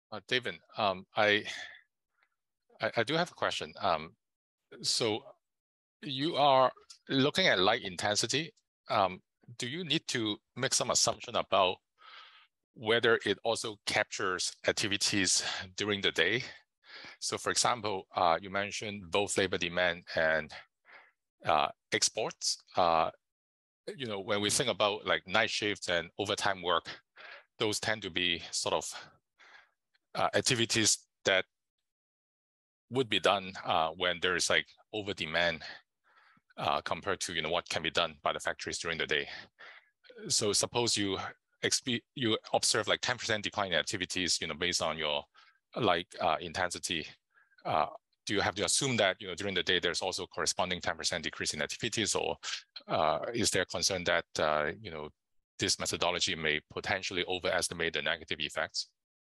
David, I do have a question. So you are looking at light intensity. Do you need to make some assumption about whether it also captures activities during the day? So for example, you mentioned both labor demand and exports. When we think about like night shifts and overtime work, those tend to be sort of activities that would be done when there is like over demand compared to what can be done by the factories during the day. So suppose you observe like 10% decline in activities, based on your light intensity. Do you have to assume that during the day there's also corresponding 10% decrease in activities, or is there concern that this methodology may potentially overestimate the negative effects?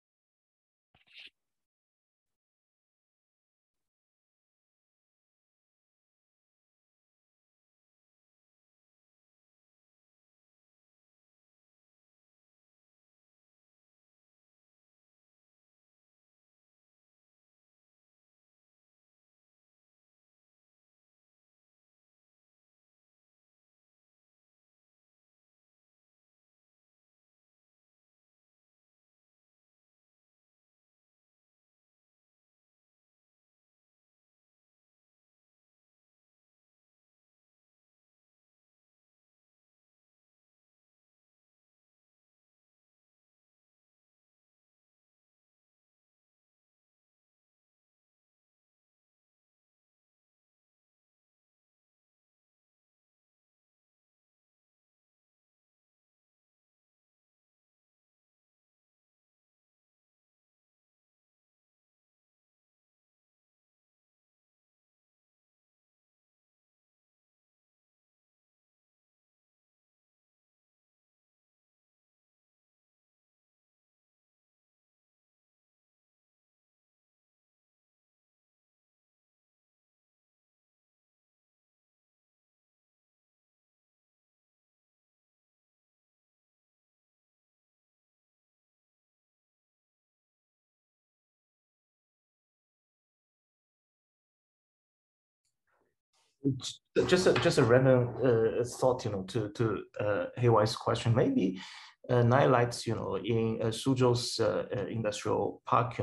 Just a random thought, to Haywai's question. Maybe night lights, in Suzhou's industrial park,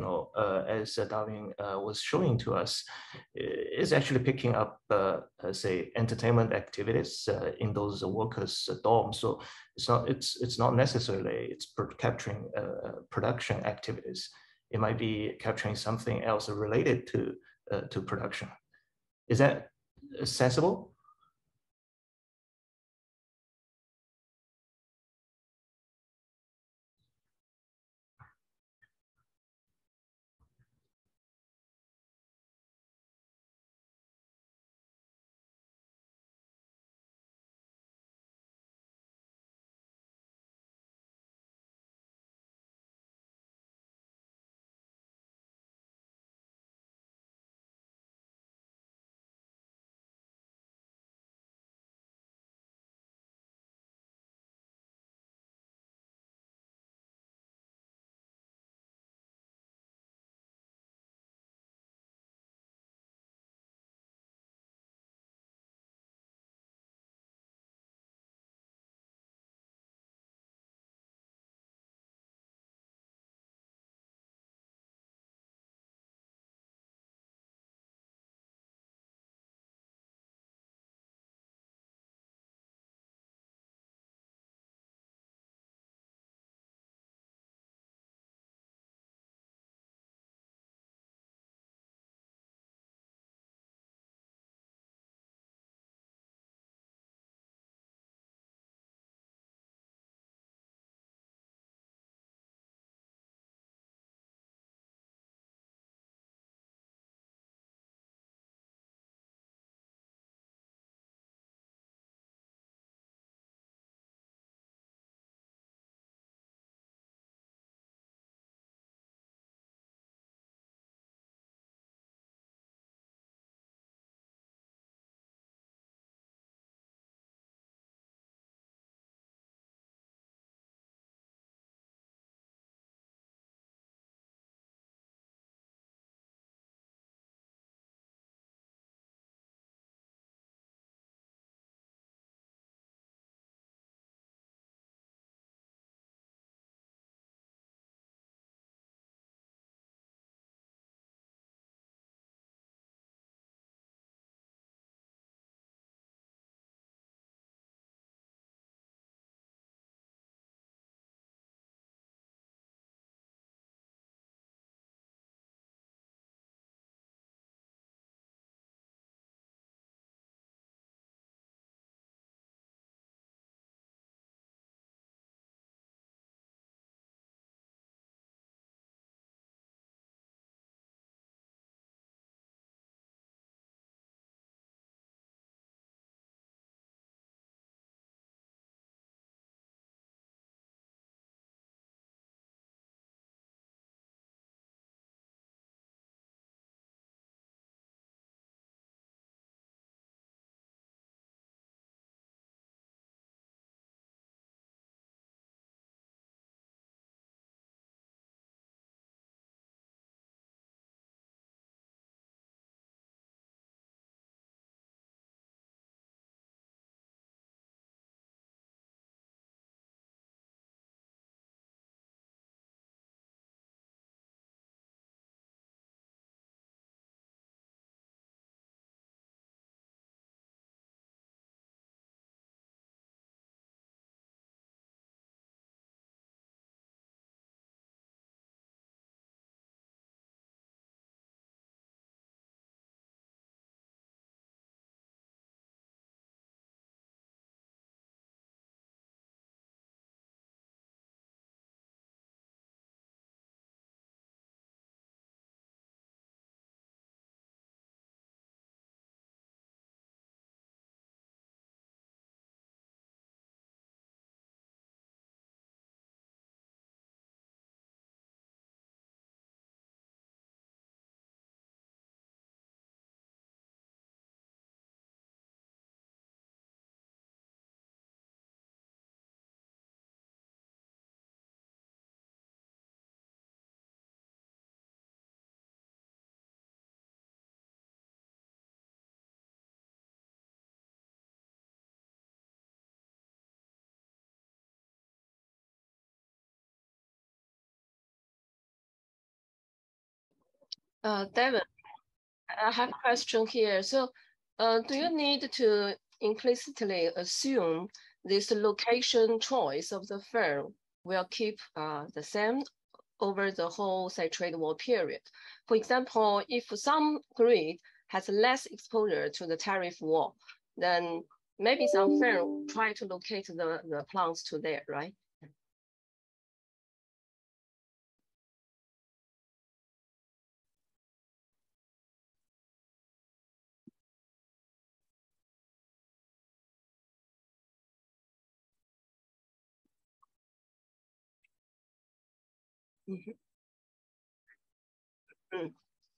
as Davin was showing to us, is actually picking up, say, entertainment activities in those workers' dorms. So it's not necessarily capturing production activities. It might be capturing something else related to production. Is that sensible? Devin, I have a question here. So, do you need to implicitly assume this location choice of the firm will keep the same over the whole, say, trade war period? For example, if some grid has less exposure to the tariff war, then maybe some firm try to locate the plants to there, right? Mm-hmm. Mm.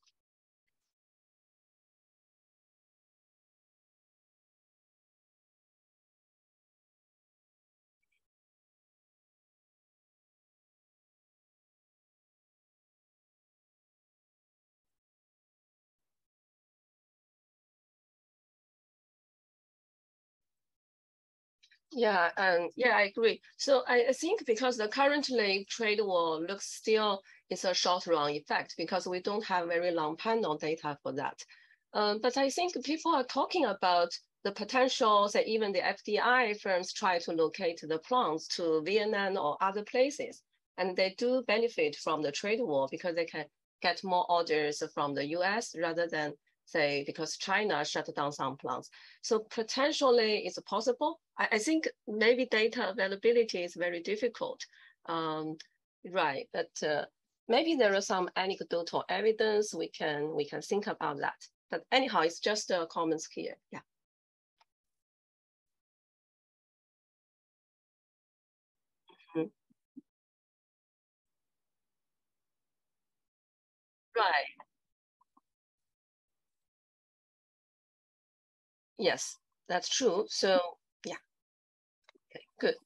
Yeah, yeah, I agree. So I think because the currently trade war looks still is a short run effect because we don't have very long panel data for that. But I think people are talking about the potential that even the FDI firms try to locate the plants to Vietnam or other places, and they do benefit from the trade war because they can get more orders from the US rather than say because China shut down some plants. So potentially it's possible. I think maybe data availability is very difficult. Right, but maybe there are some anecdotal evidence we can think about that. But anyhow, it's just comments here. Yeah. Mm-hmm. Right. Yes, that's true. So yeah. Okay. Good.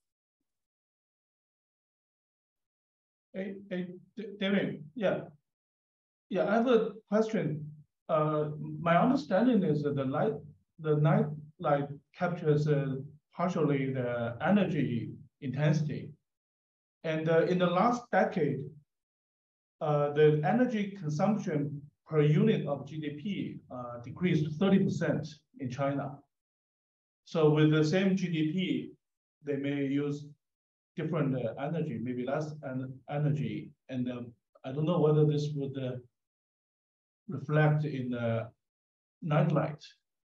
Hey, David, yeah, I have a question. My understanding is that the night light captures partially the energy intensity, and in the last decade, the energy consumption per unit of GDP decreased 30% in China. So with the same GDP, they may use different energy, maybe less energy. And I don't know whether this would reflect in nightlight.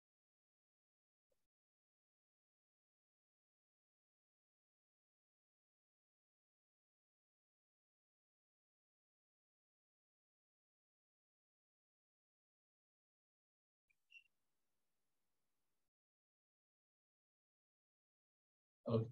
Okay.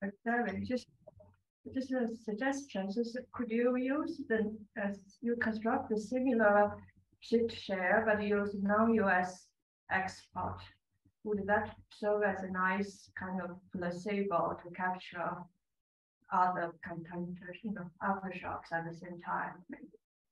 Darren, just a suggestion. So could you use as you construct the similar shift share, but use non-US export? Would that serve as a nice kind of placebo to capture other contenders, aftershocks at the same time? Maybe?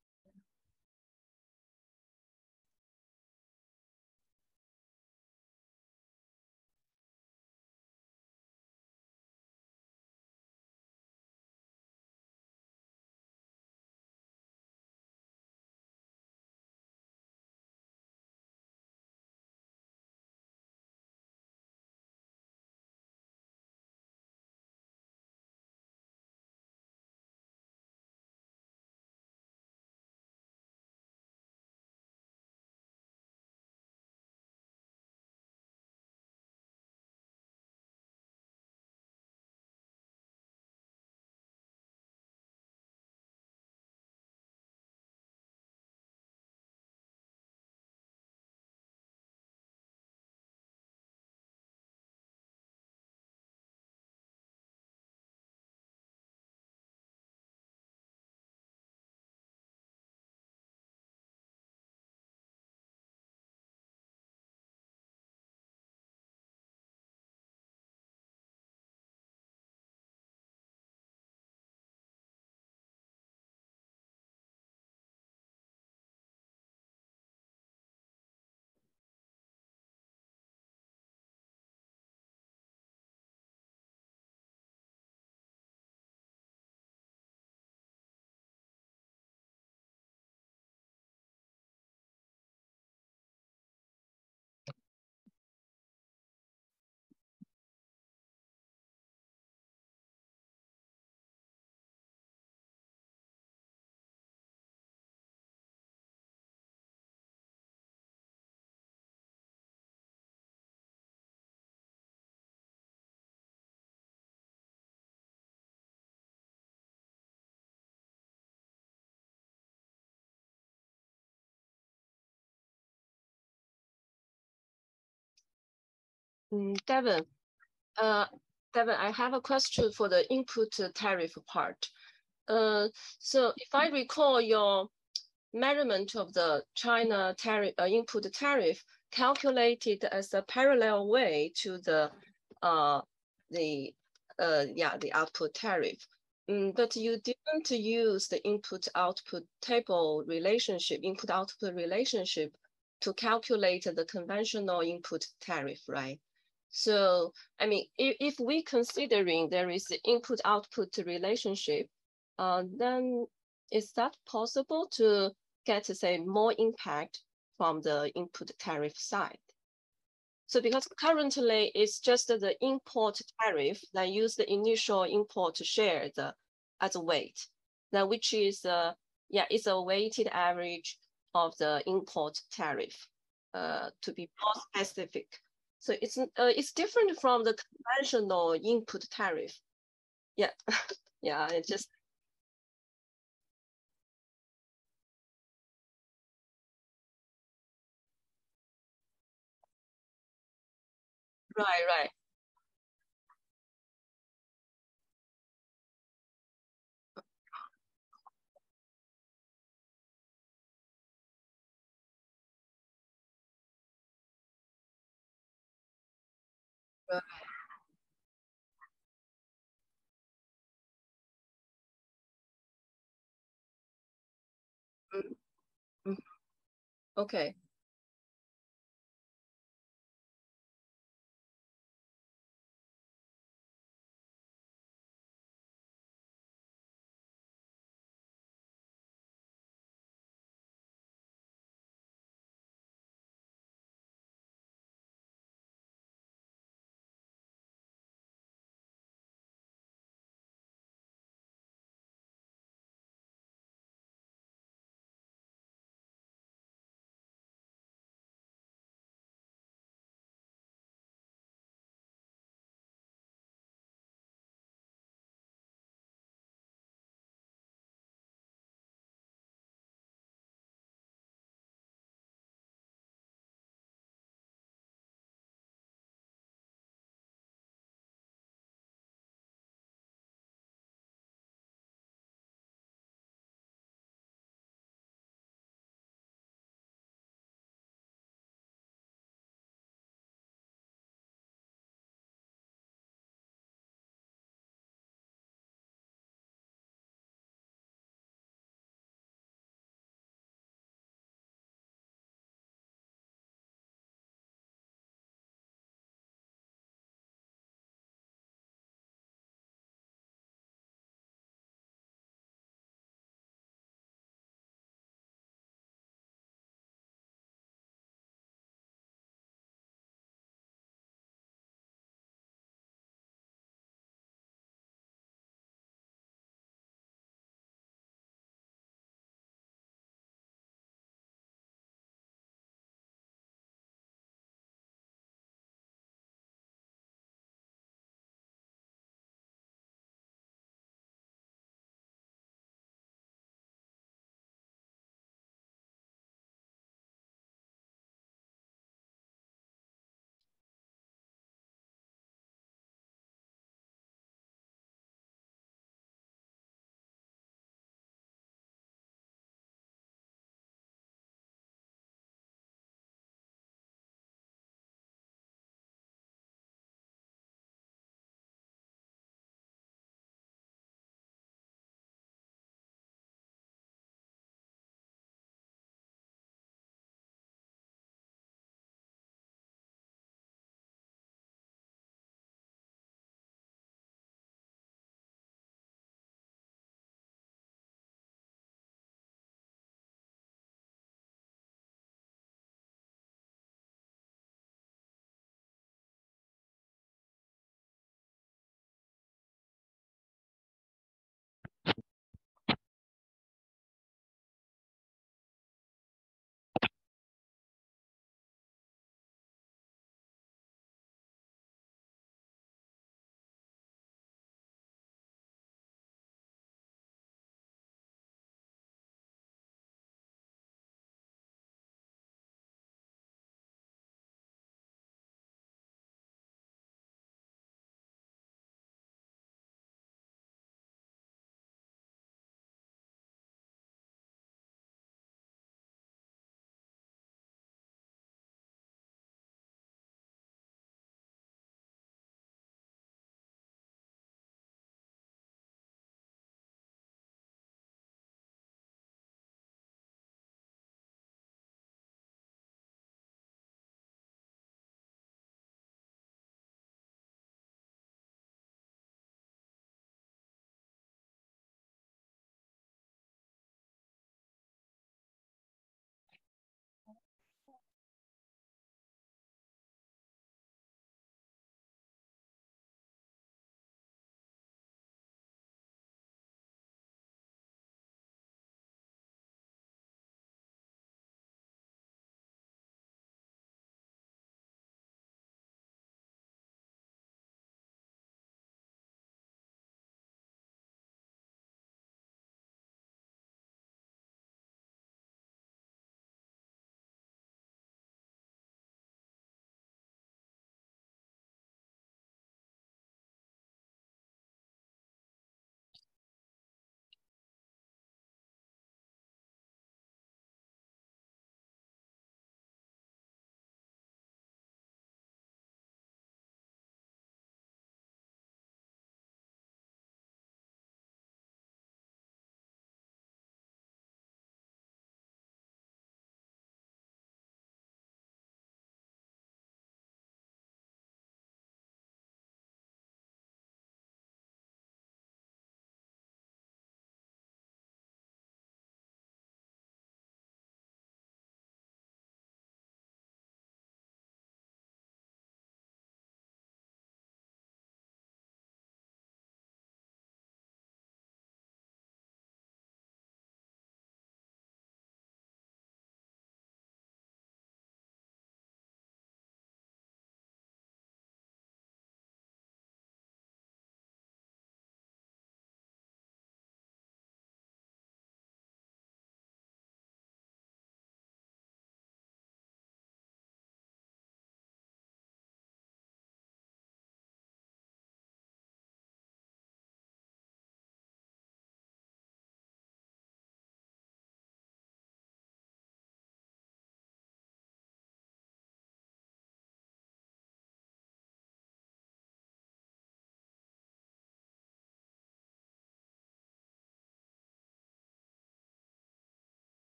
Devin, I have a question for the input tariff part. So if I recall your measurement of the China tariff, input tariff calculated as a parallel way to the output tariff. But you didn't use the input-output table relationship, input-output relationship to calculate the conventional input tariff, right? So, I mean, if we considering there is the input-output relationship, then is that possible to get, say, more impact from the input tariff side? So because currently it's just the import tariff that use the initial import share as a weight, that which is it's a weighted average of the import tariff, to be more specific. So it's different from the conventional input tariff. Yeah, yeah, it just. Right. Right. Mm-hmm. Okay.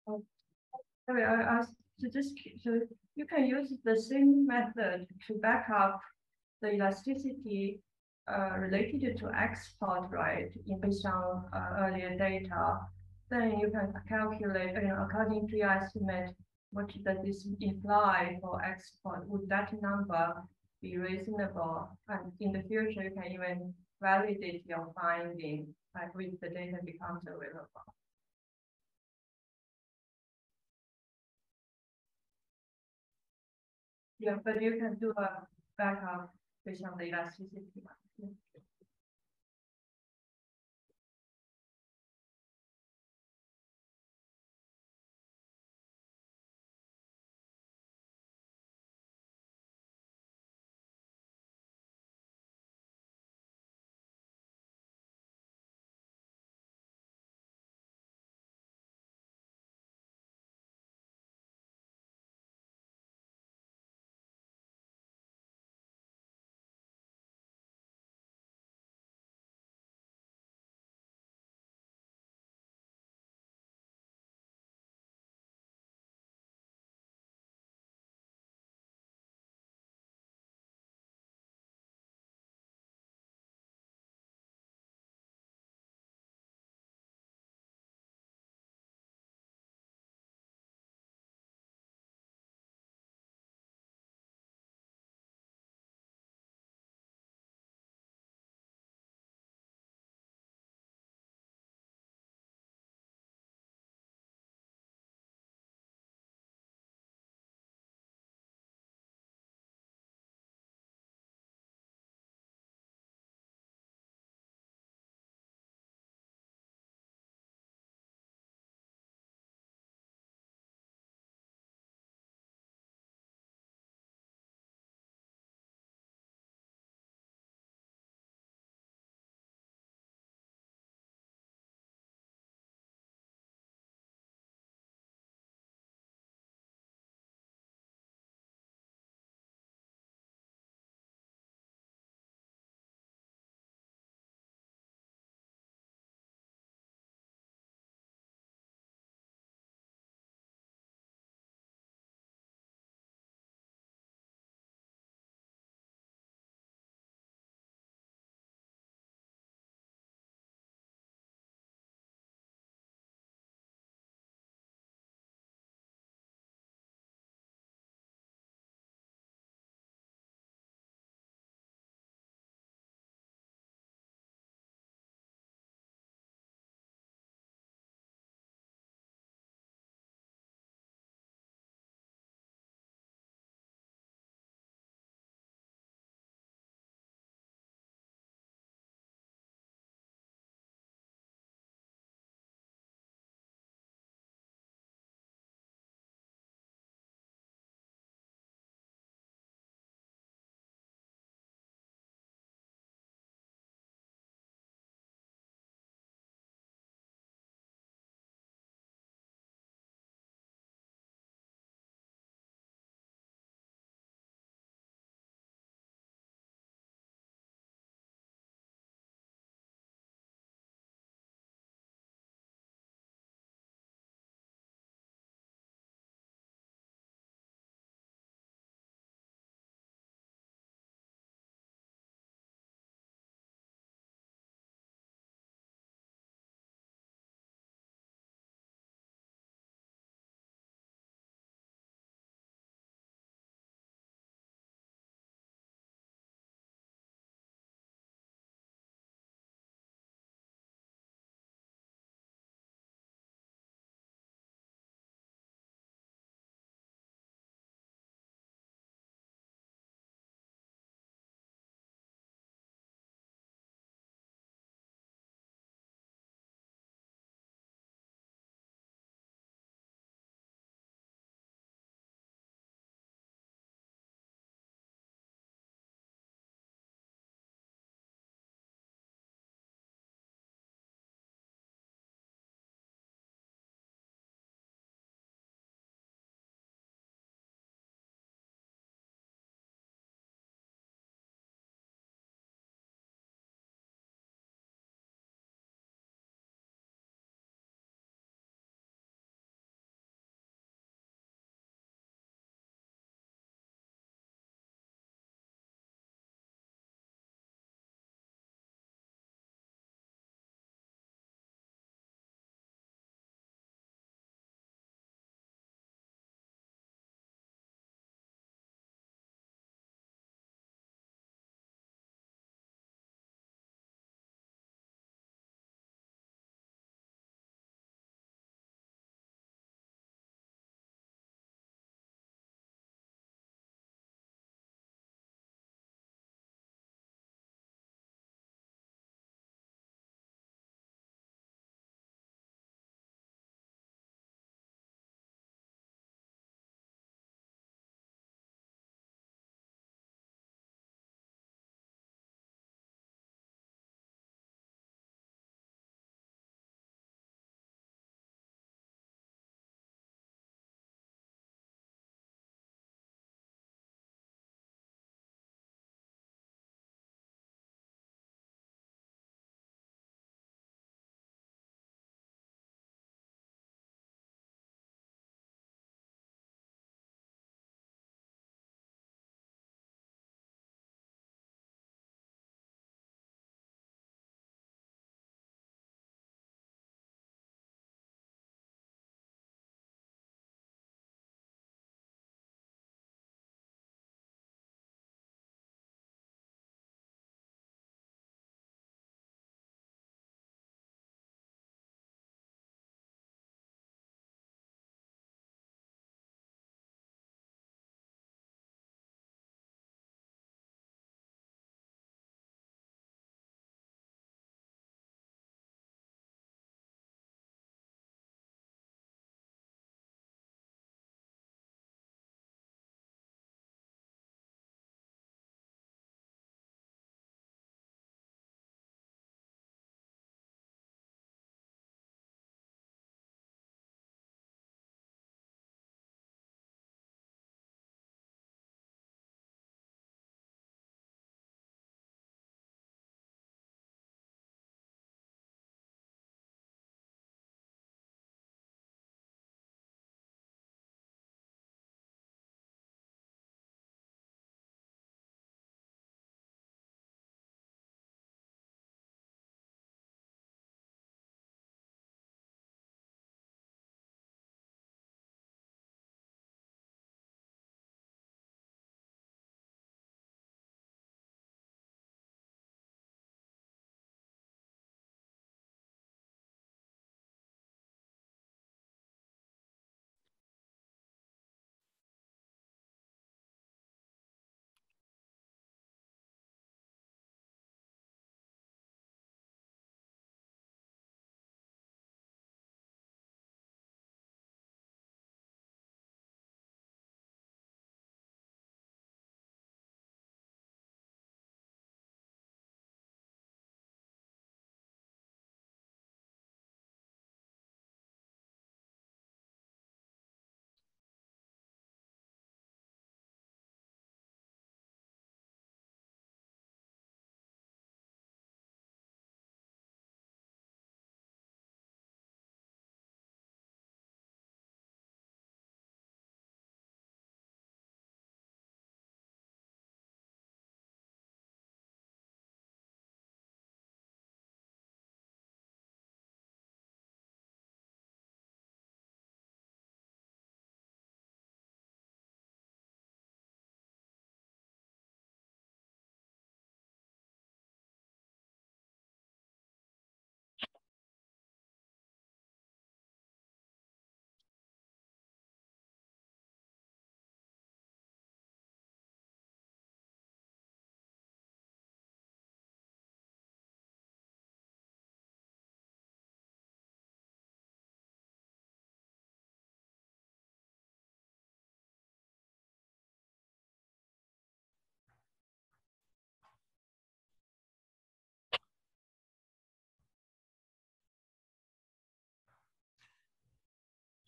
So just so you can use the same method to back up the elasticity related to export, right? Based on earlier data, then you can calculate, according to your estimate, what does this imply for export? Would that number be reasonable? And in the future, you can even validate your finding, like when the data becomes available. Yeah, but you can do a backup based on the elasticity.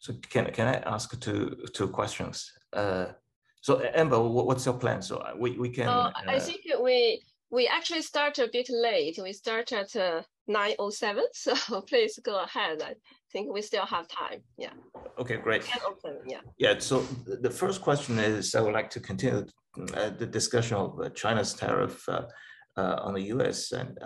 So can I ask two questions? So Amber, what's your plan? So we can. I think we actually start a bit late. We start at 9:07. So please go ahead. I think we still have time. Yeah. Okay, great. 10:07. Yeah. Yeah. So the first question is, I would like to continue the discussion of China's tariff on the U.S. and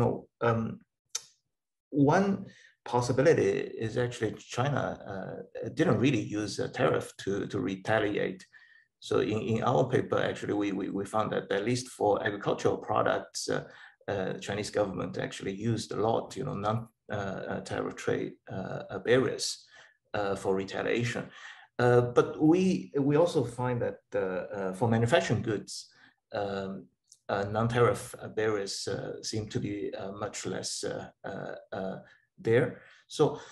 one possibility is actually China didn't really use a tariff to retaliate. So in our paper, actually, we found that at least for agricultural products, Chinese government actually used a lot, non-tariff trade barriers for retaliation. But we also find that for manufacturing goods, non-tariff barriers seem to be much less there. So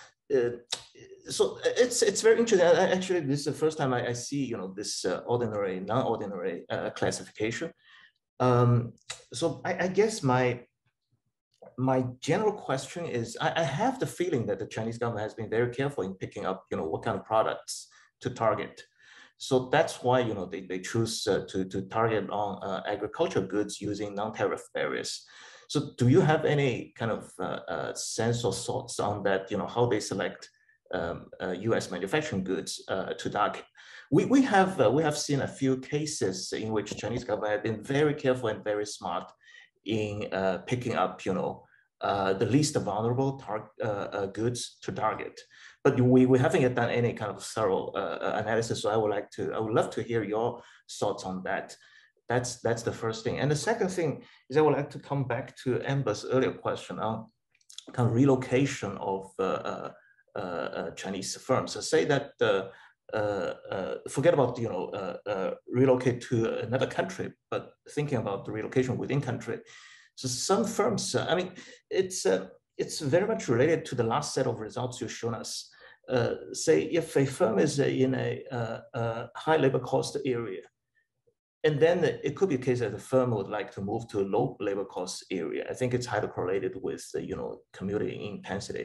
it's very interesting. Actually, this is the first time I see this ordinary, non-ordinary classification. So I guess my general question is, I have the feeling that the Chinese government has been very careful in picking up what kind of products to target. So that's why they choose to target on agricultural goods using non-tariff barriers. So do you have any kind of sense or thoughts on that? How they select U.S. manufacturing goods to target? We have seen a few cases in which Chinese government have been very careful and very smart in picking up the least vulnerable goods to target. But we haven't yet done any kind of thorough analysis. So I would love to hear your thoughts on that. That's the first thing. And the second thing is I would like to come back to Amber's earlier question on kind of relocation of Chinese firms. So say that forget about relocate to another country, but thinking about the relocation within country. So some firms, I mean, it's very much related to the last set of results you've shown us. Say if a firm is in a high labor cost area, and then it could be a case that the firm would like to move to a low labor cost area. I think it's highly correlated with commuting intensity.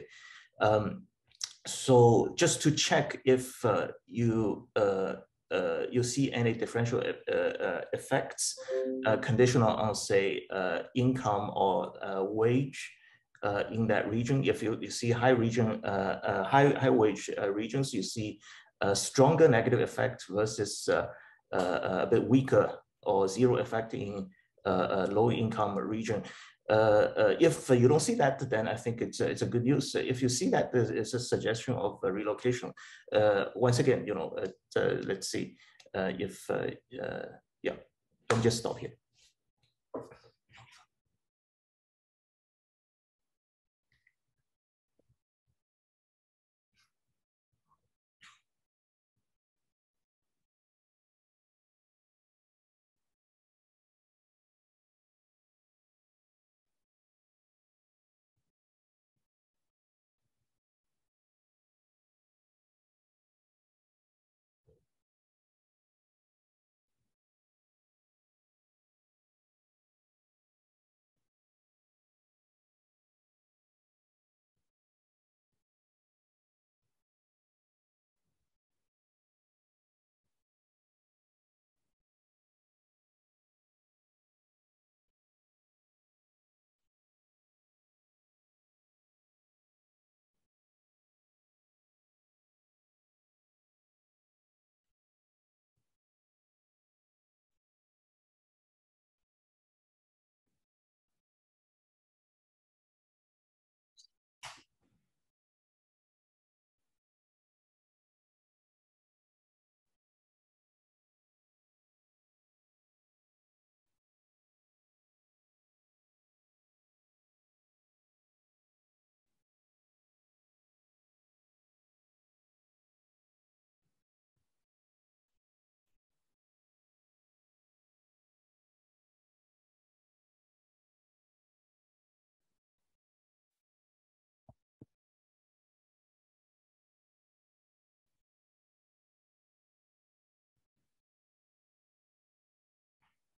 So just to check if you see any differential effects conditional on, say, income or wage in that region. If you see high wage regions, you see a stronger negative effect versus a bit weaker or zero effect in low income region. If you don't see that, then I think it's a good news. If you see that, it's a suggestion of a relocation. Once again, let's see if yeah. Let me just stop here.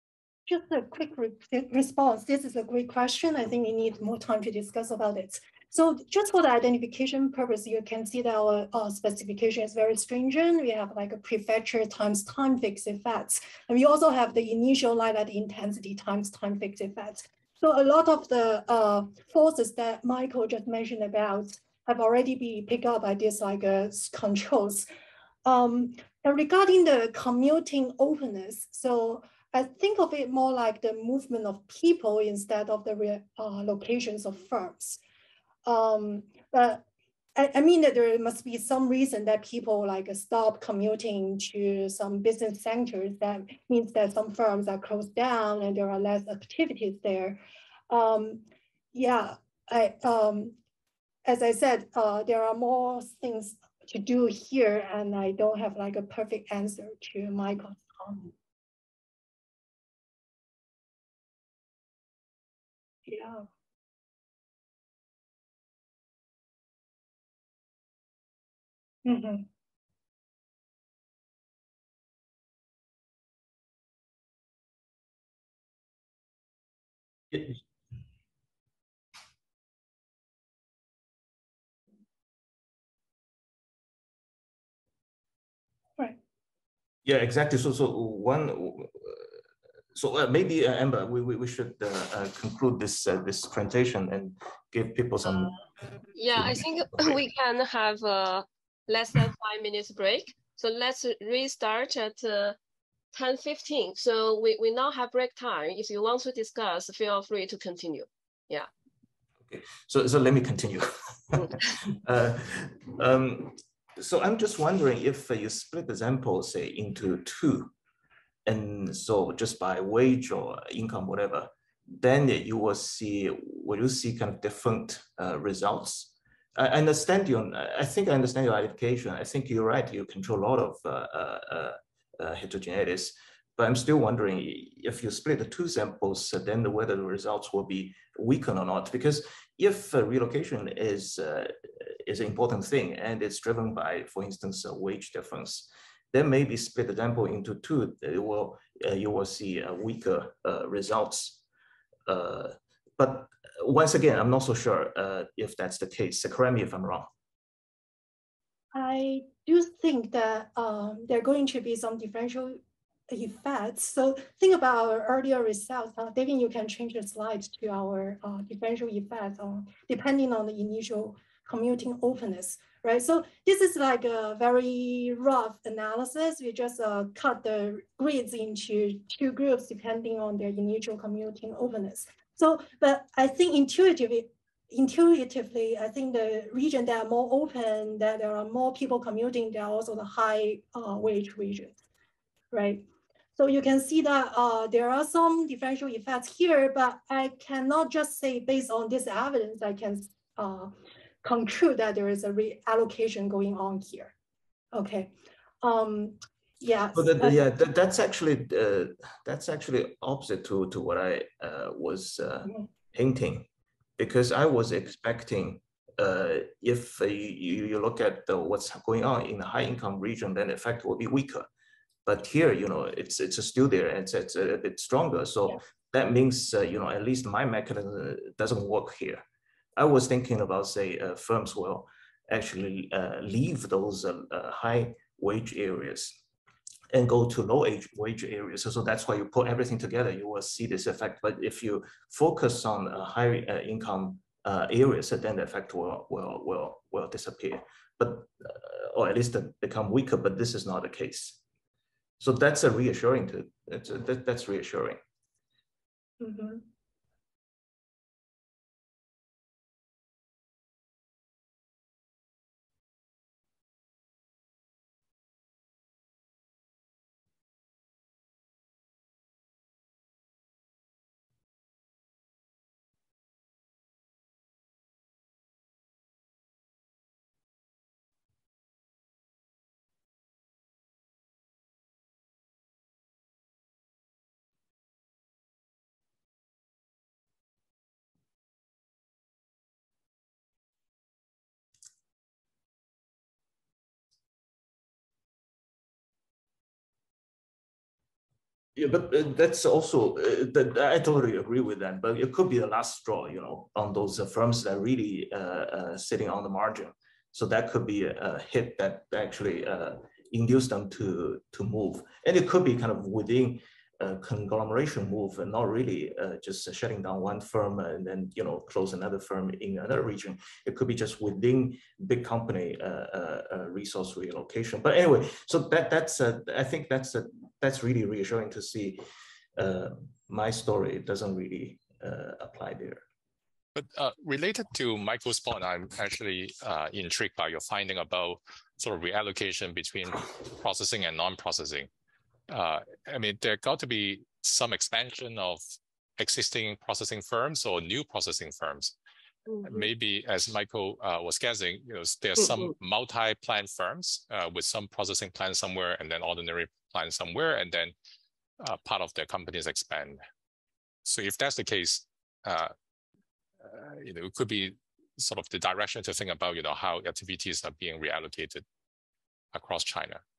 Just a quick response. This is a great question. I think we need more time to discuss about it. So just for the identification purpose, you can see that our specification is very stringent. We have like a prefecture times time fixed effects. And we also have the initial light at intensity times time fixed effects. So a lot of the forces that Michael just mentioned about have already been picked up by these like controls. And regarding the commuting openness, so I think of it more like the movement of people instead of the locations of firms. But I mean that there must be some reason that people like stop commuting to some business centers. That means that some firms are closed down and there are less activities there. Yeah, as I said, there are more things to do here, and I don't have like a perfect answer to Michael's comment. Yeah. Mm-hmm. Right. Yeah, exactly. So maybe Amber, we should conclude this this presentation and give people some. Yeah, I think we can have less than 5 minutes break. So let's restart at 10:15. So we now have break time. If you want to discuss, feel free to continue. Yeah. Okay, so let me continue. So I'm just wondering if you split the sample, say, into two, and so just by wage or income, whatever, then you will see, kind of different results? I understand you. I think I understand your identification. I think you're right. You control a lot of heterogeneity, but I'm still wondering if you split the two samples, then whether the results will be weakened or not. Because if relocation is an important thing and it's driven by, for instance, a wage difference, then maybe split the sample into two, you will see weaker results. But once again, I'm not so sure if that's the case. So correct me if I'm wrong. I do think that there are going to be some differential effects. So think about our earlier results. Davin, you can change the slides to our differential effects depending on the initial commuting openness, right? So this is like a very rough analysis. We just cut the grids into two groups depending on their initial commuting openness. So, but I think intuitively, I think the region that are more open, that there are more people commuting, they are also the high wage regions, right? So you can see that there are some differential effects here, but I cannot just say based on this evidence, I can conclude that there is a reallocation going on here. Okay. Yeah. But yeah, that's actually opposite to what I was hinting, because I was expecting if you look at what's going on in the high income region, then the effect will be weaker. But here, it's still there, and it's a bit stronger. So yeah, that means at least my mechanism doesn't work here. I was thinking about, say, firms will actually leave those high wage areas and go to low wage areas. So that's why you put everything together, you will see this effect. But if you focus on high income areas, then the effect will disappear, but or at least become weaker. But this is not the case. So that's a reassuring. That's reassuring. Mm-hmm. Yeah, but that's also I totally agree with that. But it could be the last straw, you know, on those firms that are really sitting on the margin. So that could be a hit that actually induced them to move, and it could be kind of within a conglomeration move, and not really just shutting down one firm and then close another firm in another region. It could be just within big company resource relocation. But anyway, so that's I think that's really reassuring to see. My story doesn't really apply there. But related to Michael's point, I'm actually intrigued by your finding about sort of reallocation between processing and non-processing. I mean, there got to be some expansion of existing processing firms or new processing firms. Mm-hmm. Maybe, as Michael was guessing, there's some multi-plant firms with some processing plants somewhere and then ordinary plants somewhere, and then part of their companies expand. So if that's the case, it could be sort of the direction to think about, how activities are being reallocated across China.